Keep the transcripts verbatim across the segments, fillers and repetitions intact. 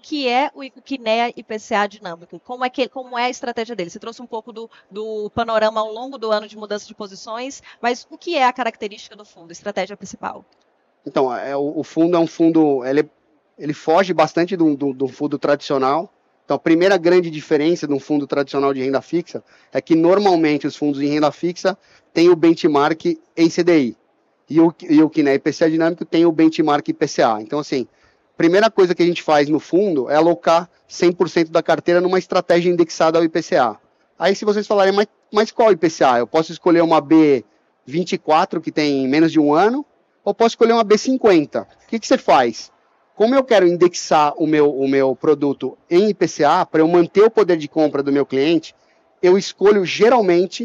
que é o, o Kinea I P C A dinâmico? Como é, que, como é a estratégia dele? Você trouxe um pouco do, do panorama ao longo do ano de mudança de posições, mas o que é a característica do fundo, a estratégia principal? Então, é, o, o fundo é um fundo, ele, ele foge bastante do, do, do fundo tradicional. Então, a primeira grande diferença de um fundo tradicional de renda fixa é que, normalmente, os fundos em renda fixa têm o benchmark em C D I. E o, e o Kinea I P C A dinâmico tem o benchmark I P C A. Então, assim, a primeira coisa que a gente faz no fundo é alocar cem por cento da carteira numa estratégia indexada ao I P C A. Aí, se vocês falarem, mas, mas qual I P C A? Eu posso escolher uma B vinte e quatro, que tem menos de um ano, ou posso escolher uma B cinquenta. O que, que você faz? Como eu quero indexar o meu, o meu produto em I P C A, para eu manter o poder de compra do meu cliente, eu escolho geralmente,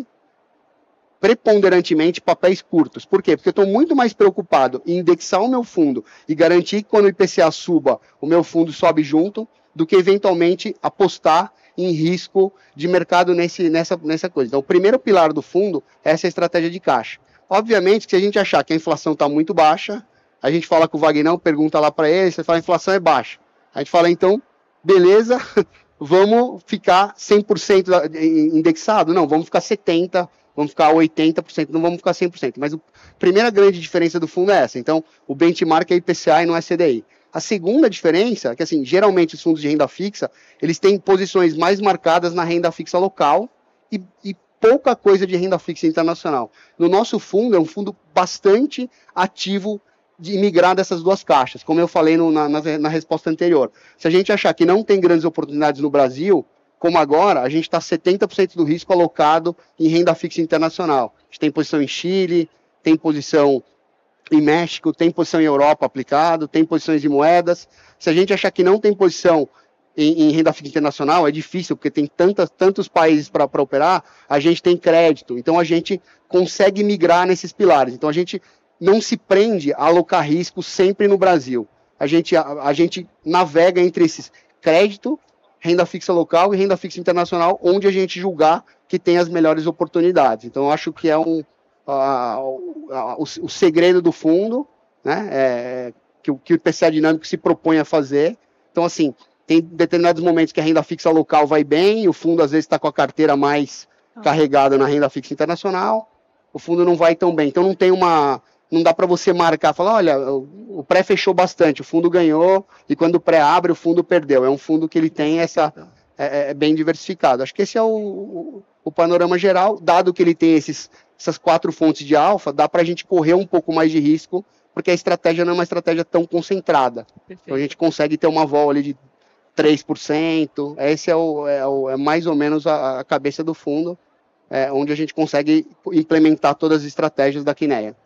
preponderantemente, papéis curtos. Por quê? Porque eu estou muito mais preocupado em indexar o meu fundo e garantir que quando o I P C A suba, o meu fundo sobe junto, do que eventualmente apostar em risco de mercado nesse, nessa, nessa coisa. Então, o primeiro pilar do fundo é essa estratégia de caixa. Obviamente que se a gente achar que a inflação está muito baixa, a gente fala com o Vagnão, pergunta lá para ele, você fala a inflação é baixa. A gente fala, então, beleza, vamos ficar cem por cento indexado? Não, vamos ficar setenta por cento, vamos ficar oitenta por cento, não vamos ficar cem por cento. Mas a primeira grande diferença do fundo é essa. Então, o benchmark é I P C A e não é C D I. A segunda diferença é que, assim, geralmente os fundos de renda fixa, eles têm posições mais marcadas na renda fixa local e, e pouca coisa de renda fixa internacional. No nosso fundo, é um fundo bastante ativo de migrar dessas duas caixas, como eu falei no, na, na, na resposta anterior. Se a gente achar que não tem grandes oportunidades no Brasil, como agora, a gente está setenta por cento do risco alocado em renda fixa internacional. A gente tem posição em Chile, tem posição em México, tem posição em Europa aplicado, tem posições em moedas. Se a gente achar que não tem posição em, em renda fixa internacional, é difícil, porque tem tantas, tantos países para operar, a gente tem crédito. Então, a gente consegue migrar nesses pilares. Então, a gente não se prende a alocar risco sempre no Brasil. A gente, a, a gente navega entre esses crédito, renda fixa local e renda fixa internacional, onde a gente julgar que tem as melhores oportunidades. Então, eu acho que é um, uh, uh, o, o segredo do fundo, né, é, que, que o I P C A dinâmico se propõe a fazer. Então, assim, tem determinados momentos que a renda fixa local vai bem, e o fundo às vezes está com a carteira mais ah. carregada na renda fixa internacional, o fundo não vai tão bem. Então, não tem uma... Não dá para você marcar, falar, olha, o pré fechou bastante, o fundo ganhou, e quando o pré abre, o fundo perdeu. É um fundo que ele tem essa... É, é bem diversificado. Acho que esse é o, o, o panorama geral, dado que ele tem esses, essas quatro fontes de alfa, dá para a gente correr um pouco mais de risco, porque a estratégia não é uma estratégia tão concentrada. Perfeito. Então a gente consegue ter uma vol ali de três por cento, esse é, o, é, o, é mais ou menos a, a cabeça do fundo, é, onde a gente consegue implementar todas as estratégias da Kinea.